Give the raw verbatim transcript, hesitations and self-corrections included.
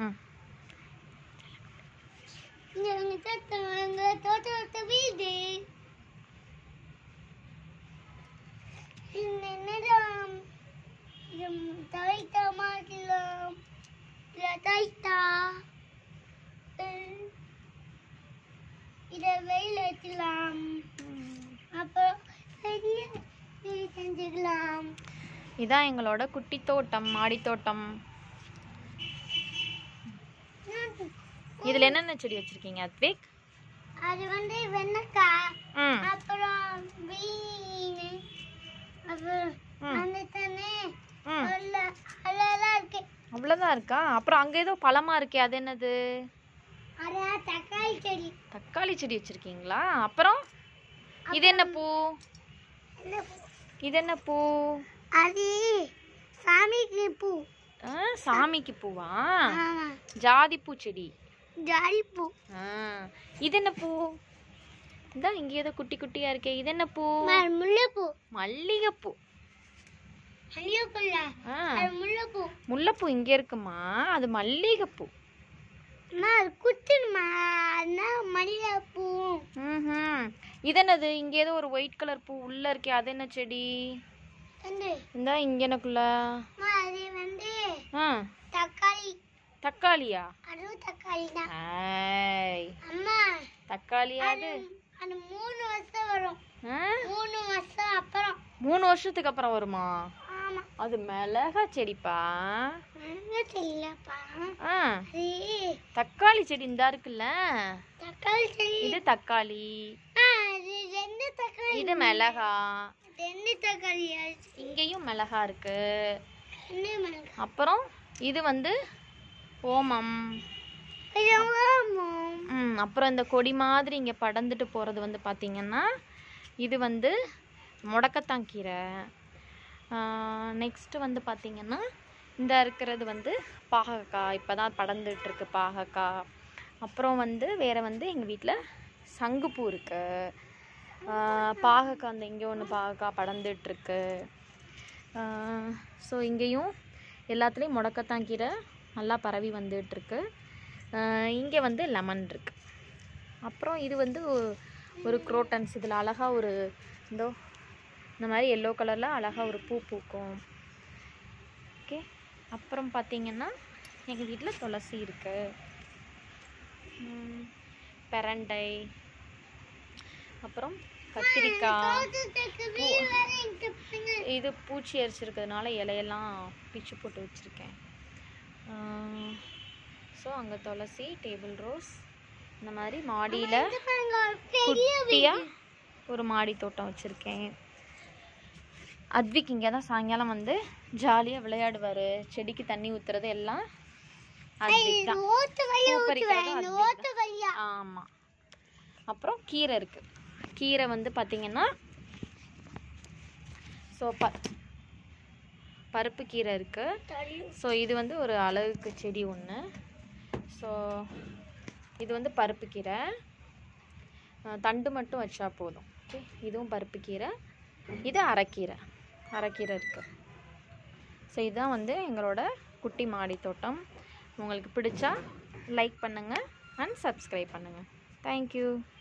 ம் தோட்டத்தை வீடு நிறம் தைத்தா மாட்டலாம் தைத்தா இதை வெயில் வைக்கலாம். அப்புறம் செஞ்சுக்கலாம். இதான் எங்களோட குட்டி தோட்டம், மாடி தோட்டம். இதுல என்னென்ன செடி வச்சிருக்கீங்க அத்விக்? அது வந்து வெண்டைக்காய், அப்புறம் பீன், அப்புறம் அந்த தண்ணி அவ்வளோதான் இருக்கு. அவ்வளோதான் இருக்கா? அப்புறம் அங்க ஏதோ பழமா இருக்கே, அது என்னது? அதான் தக்காளி செடி. தக்காளி செடி வச்சிருக்கீங்களா? அப்புறம் இது என்ன பூ? இது என்ன பூ? அது சாமிக்கு பூ. சாமிக்கு பூவா? ஜாதி பூ செடி. ஜாதி பூ. இது என்ன பூ? இந்த இங்க ஏதோ குட்டி குட்டியா இருக்கே, இது என்ன பூ? முல்லைப்பூ. மல்லிகைப்பூ. முல்லைப்பூ. முல்லைப்பூ இங்க இருக்குமா? அது மல்லிகைப்பூ. மல்லிகைப்பூ. இது என்னது? இங்க ஏதோ ஒரு ஒயிட் கலர் பூ உள்ள இருக்கே, அது என்ன செடி? இந்த இங்க எனக்குள்ள தக்காளி. தக்காளியா? அது தக்காளி தான். அம்மா தக்காளியா? அது அது மூணு வருஷம் வரும். மூணு வருஷம் அப்புறம். மூணு வருஷத்துக்கு அப்புறம் வருமா? ஆமா. அது மிளகா செடிப்பா. மிளகா செடிலப்பா. தக்காளி செடி இந்த இருக்குல்ல, தக்காளி செடி. இது தக்காளி. இது ரெண்டு தக்காளி. இது மிளகா. ரெண்டு தக்காளி. இங்கேயும் மிளகா இருக்கு. ரெண்டு மிளகா. அப்புறம் இது வந்து ஓமம். ம் அப்புறம் இந்த கொடி மாதிரி இங்கே படர்ந்துட்டு போகிறது வந்து பார்த்திங்கன்னா இது வந்து முடக்கத்தான் கீரை. நெக்ஸ்ட்டு வந்து பார்த்திங்கன்னா இந்த இருக்கிறது வந்து பாகக்காய், இப்போ தான் படர்ந்துட்டுருக்கு பாகக்காய். அப்புறம் வந்து வேறு வந்து எங்கள் வீட்டில் சங்குப்பூ இருக்குது. பாகக்காய் அந்த இங்கே ஒன்று பாகக்காய் படர்ந்துட்டுருக்கு. ஸோ இங்கேயும் எல்லாத்துலேயும் முடக்கத்தான் கீரை நல்லா பரவி வந்துட்டுருக்கு. இங்கே வந்து லெமன் இருக்குது. அப்புறம் இது வந்து ஒரு குரோட்டன்ஸ். இதில் அழகாக ஒரு இந்த இந்த மாதிரி எல்லோ கலரில் அழகாக ஒரு பூ பூக்கும். ஓகே. அப்புறம் பார்த்திங்கன்னா எங்கள் வீட்டில் துளசி இருக்குது, பெரண்டை, அப்புறம் கத்திரிக்காய். இது பூச்சி அரிச்சிருக்கிறதுனால இலையெல்லாம் பிச்சு போட்டு வச்சுருக்கேன். ஸோ அங்கே துளசி, டேபிள் ரோஸ், இந்த மாதிரி மாடியில் குட்டியாக ஒரு மாடி தோட்டம் வச்சுருக்கேன். அத்விக் இங்கே தான் சாயங்காலம் வந்து ஜாலியாக விளையாடுவார். செடிக்கு தண்ணி ஊற்றுறது எல்லாம் அத்விக் தான். ஆமாம். அப்புறம் கீரை இருக்குது. கீரை வந்து பார்த்திங்கன்னா ஸோ ப பருப்பு கீரை இருக்குது. ஸோ இது வந்து ஒரு அழகுக்கு செடி ஒன்று. ஸோ இது வந்து பருப்பு கீரை, தண்டு மட்டும் வச்சா போதும். ஓகே. இதுவும் பருப்பு கீரை. இது அரைக்கீரை. அரைக்கீரை இருக்குது. ஸோ இதுதான் வந்து எங்களோட குட்டி மாடி தோட்டம். உங்களுக்கு பிடிச்சா லைக் பண்ணுங்கள் அண்ட் சப்ஸ்கிரைப் பண்ணுங்கள். தேங்க்யூ.